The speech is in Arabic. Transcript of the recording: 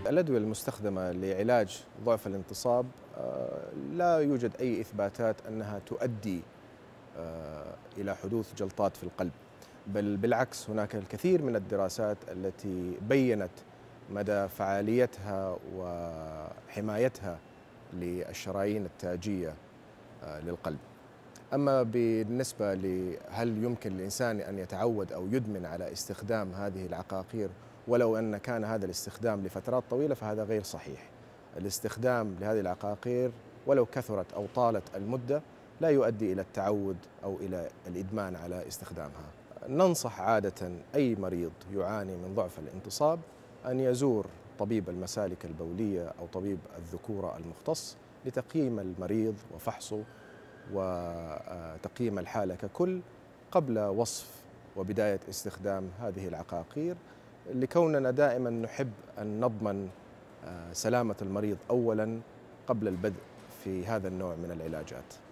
الأدوية المستخدمة لعلاج ضعف الانتصاب لا يوجد أي إثباتات أنها تؤدي إلى حدوث جلطات في القلب، بل بالعكس هناك الكثير من الدراسات التي بيّنت مدى فعاليتها وحمايتها للشرايين التاجية للقلب. أما بالنسبة لهل يمكن للإنسان أن يتعود أو يدمن على استخدام هذه العقاقير ولو أن كان هذا الاستخدام لفترات طويلة، فهذا غير صحيح. الاستخدام لهذه العقاقير ولو كثرت أو طالت المدة لا يؤدي إلى التعود أو إلى الإدمان على استخدامها. ننصح عادة أي مريض يعاني من ضعف الانتصاب أن يزور طبيب المسالك البولية أو طبيب الذكورة المختص لتقييم المريض وفحصه وتقييم الحالة ككل قبل وصف وبداية استخدام هذه العقاقير، لكوننا دائما نحب أن نضمن سلامة المريض أولا قبل البدء في هذا النوع من العلاجات.